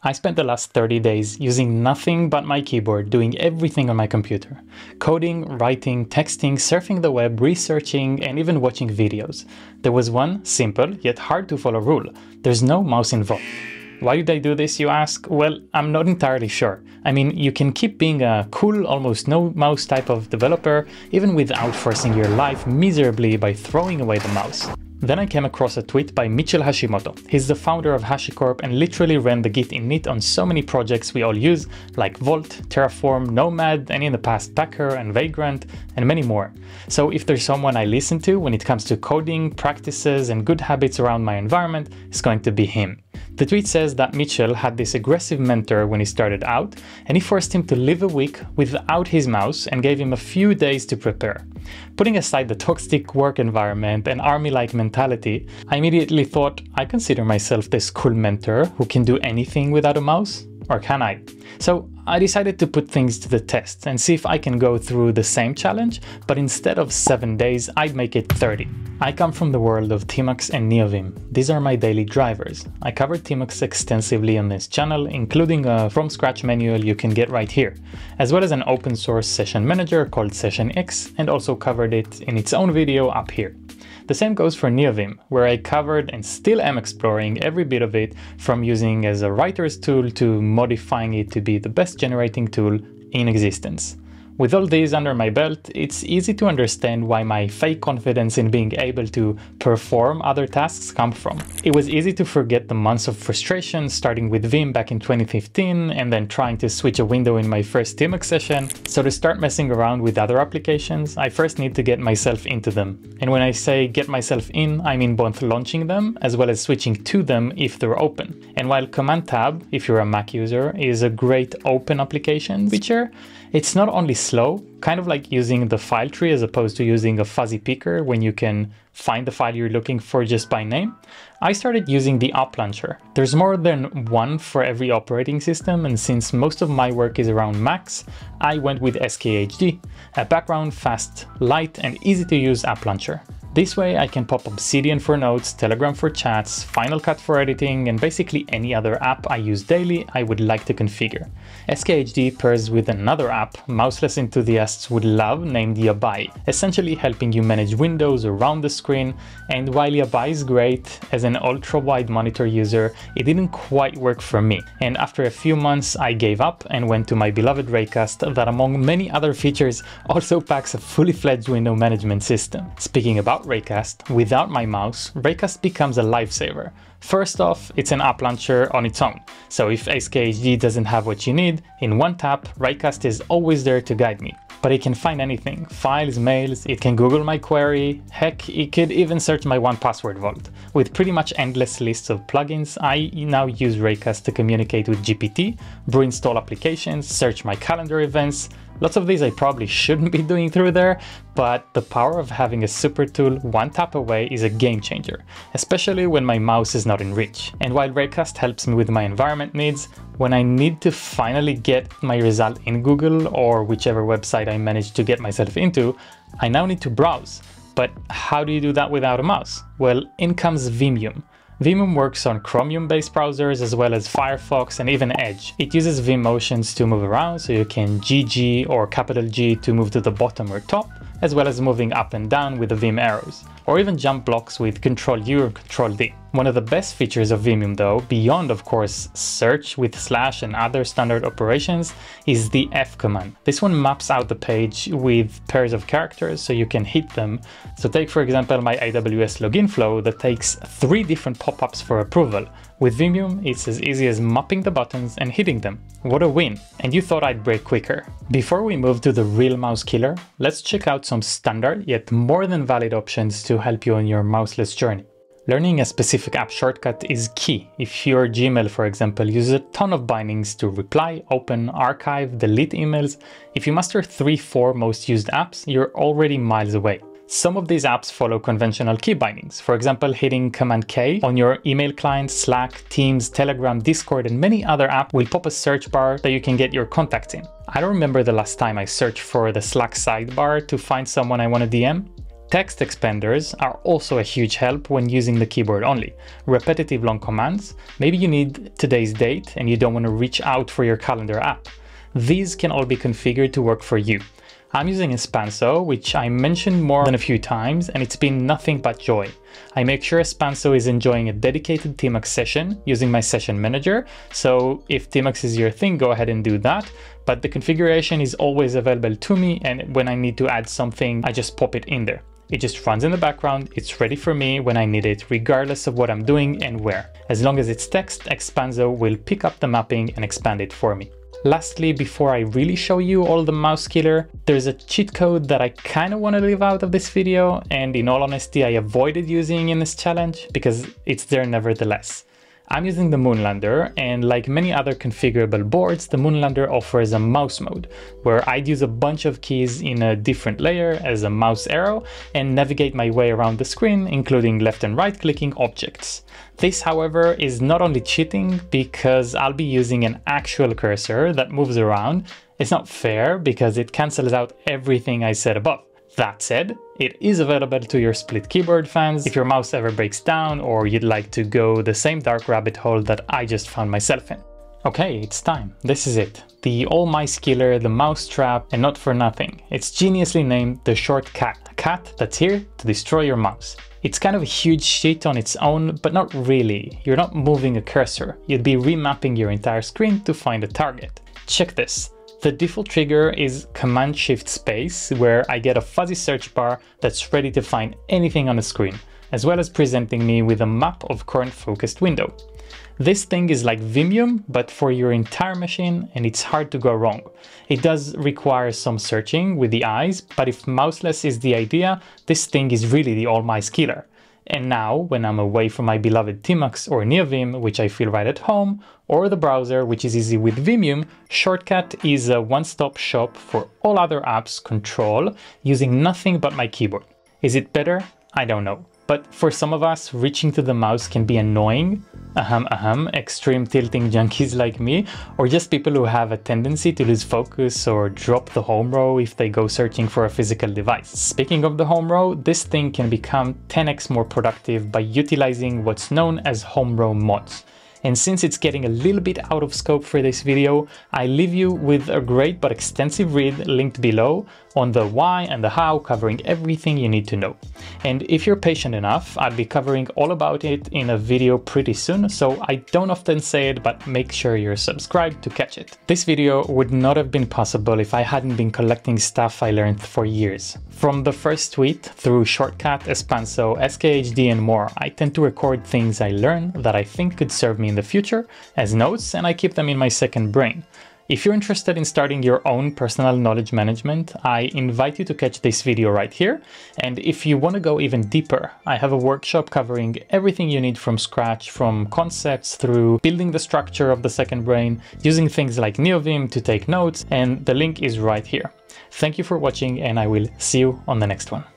I spent the last 30 days using nothing but my keyboard, doing everything on my computer. Coding, writing, texting, surfing the web, researching, and even watching videos. There was one simple yet hard to follow rule: there's no mouse involved. Why did I do this, you ask? Well, I'm not entirely sure. I mean, you can keep being a cool, almost no mouse type of developer, even without forcing your life miserably by throwing away the mouse. Then I came across a tweet by Mitchell Hashimoto. He's the founder of HashiCorp and literally ran the Git init on so many projects we all use, like Vault, Terraform, Nomad, and in the past Packer and Vagrant, and many more. So if there's someone I listen to when it comes to coding, practices, and good habits around my environment, it's going to be him. The tweet says that Mitchell had this aggressive mentor when he started out, and he forced him to live a week without his mouse and gave him a few days to prepare. Putting aside the toxic work environment and army-like mentality, I immediately thought, I consider myself this cool mentor who can do anything without a mouse. Or can I? So I decided to put things to the test and see if I can go through the same challenge, but instead of 7 days, I'd make it 30. I come from the world of Tmux and Neovim. These are my daily drivers. I covered Tmux extensively on this channel, including a from-scratch manual you can get right here, as well as an open source session manager called SessionX, and also covered it in its own video up here. The same goes for Neovim, where I covered and still am exploring every bit of it, from using as a writer's tool to modifying it to be the best generating tool in existence. With all these under my belt, it's easy to understand why my fake confidence in being able to perform other tasks come from. It was easy to forget the months of frustration, starting with Vim back in 2015 and then trying to switch a window in my first Tmux session. So to start messing around with other applications, I first need to get myself into them. And when I say get myself in, I mean both launching them as well as switching to them if they're open. And while Command Tab, if you're a Mac user, is a great open application feature, it's not only slow, kind of like using the file tree as opposed to using a fuzzy picker when you can find the file you're looking for just by name. I started using the app launcher. There's more than one for every operating system, and since most of my work is around Macs, I went with SKHD, a background, fast, light, and easy to use app launcher. This way I can pop Obsidian for notes, Telegram for chats, Final Cut for editing, and basically any other app I use daily I would like to configure. SKHD pairs with another app mouseless enthusiasts would love named Yabai, essentially helping you manage windows around the screen. And while Yabai is great, as an ultra-wide monitor user, it didn't quite work for me. And after a few months I gave up and went to my beloved Raycast that, among many other features, also packs a fully fledged window management system. Speaking about Raycast, without my mouse, Raycast becomes a lifesaver. First off, it's an app launcher on its own, so if SKHD doesn't have what you need, in one tap, Raycast is always there to guide me. But it can find anything, files, mails, it can Google my query, heck, it could even search my 1Password vault. With pretty much endless lists of plugins, I now use Raycast to communicate with GPT, brew install applications, search my calendar events. Lots of these I probably shouldn't be doing through there, but the power of having a super tool one tap away is a game changer, especially when my mouse is not in reach. And while Raycast helps me with my environment needs, when I need to finally get my result in Google or whichever website I managed to get myself into, I now need to browse. But how do you do that without a mouse? Well, in comes Vimium. Vimium works on Chromium-based browsers as well as Firefox and even Edge. It uses Vim motions to move around, so you can GG or capital G to move to the bottom or top, as well as moving up and down with the Vim arrows, or even jump blocks with Ctrl-U or Ctrl-D. One of the best features of Vimium though, beyond of course search with slash and other standard operations, is the F command. This one maps out the page with pairs of characters so you can hit them. So take for example my AWS login flow that takes 3 different pop-ups for approval. With Vimium, it's as easy as mapping the buttons and hitting them. What a win! And you thought I'd break quicker. Before we move to the real mouse killer, let's check out some standard yet more than valid options to help you on your mouseless journey. Learning a specific app shortcut is key. If your Gmail, for example, uses a ton of bindings to reply, open, archive, delete emails, if you master 3-4 most used apps, you're already miles away. Some of these apps follow conventional key bindings. For example, hitting Command K on your email client, Slack, Teams, Telegram, Discord, and many other apps will pop a search bar that you can get your contacts in. I don't remember the last time I searched for the Slack sidebar to find someone I want to DM. Text expanders are also a huge help when using the keyboard only. Repetitive long commands, maybe you need today's date and you don't want to reach out for your calendar app. These can all be configured to work for you. I'm using Espanso, which I mentioned more than a few times, and it's been nothing but joy. I make sure Espanso is enjoying a dedicated Tmux session using my session manager, so if Tmux is your thing, go ahead and do that. But the configuration is always available to me, and when I need to add something, I just pop it in there. It just runs in the background, it's ready for me when I need it, regardless of what I'm doing and where. As long as it's text, Espanso will pick up the mapping and expand it for me. Lastly, before I really show you all the mouse killer, there's a cheat code that I kind of want to leave out of this video, and in all honesty I avoided using in this challenge because it's there nevertheless. I'm using the Moonlander, and like many other configurable boards, the Moonlander offers a mouse mode, where I'd use a bunch of keys in a different layer as a mouse arrow and navigate my way around the screen, including left and right clicking objects. This, however, is not only cheating because I'll be using an actual cursor that moves around. It's not fair because it cancels out everything I said above. That said, it is available to your split keyboard fans if your mouse ever breaks down or you'd like to go the same dark rabbit hole that I just found myself in. Okay, it's time. This is it. The all mice killer, the mouse trap, and not for nothing. It's geniusly named the Shortcat, a cat that's here to destroy your mouse. It's kind of a huge cheat on its own, but not really. You're not moving a cursor. You'd be remapping your entire screen to find a target. Check this. The default trigger is Command-Shift-Space, where I get a fuzzy search bar that's ready to find anything on the screen, as well as presenting me with a map of current focused window. This thing is like Vimium, but for your entire machine, and it's hard to go wrong. It does require some searching with the eyes, but if mouseless is the idea, this thing is really the all-mice killer. And now, when I'm away from my beloved Tmux or Neovim, which I feel right at home, or the browser, which is easy with Vimium, Shortcat is a one-stop shop for all other apps control using nothing but my keyboard. Is it better? I don't know. But for some of us, reaching to the mouse can be annoying. Extreme tilting junkies like me, or just people who have a tendency to lose focus or drop the home row if they go searching for a physical device. Speaking of the home row, this thing can become 10x more productive by utilizing what's known as home row mods. And since it's getting a little bit out of scope for this video, I leave you with a great but extensive read linked below on the why and the how, covering everything you need to know. And if you're patient enough, I'll be covering all about it in a video pretty soon, so I don't often say it, but make sure you're subscribed to catch it. This video would not have been possible if I hadn't been collecting stuff I learned for years. From the first tweet through Shortcat, Espanso, SKHD and more, I tend to record things I learn that I think could serve me in the future as notes, and I keep them in my second brain. If you're interested in starting your own personal knowledge management, I invite you to catch this video right here. And if you want to go even deeper, I have a workshop covering everything you need from scratch, from concepts through building the structure of the second brain, using things like Neovim to take notes, and the link is right here. Thank you for watching, and I will see you on the next one.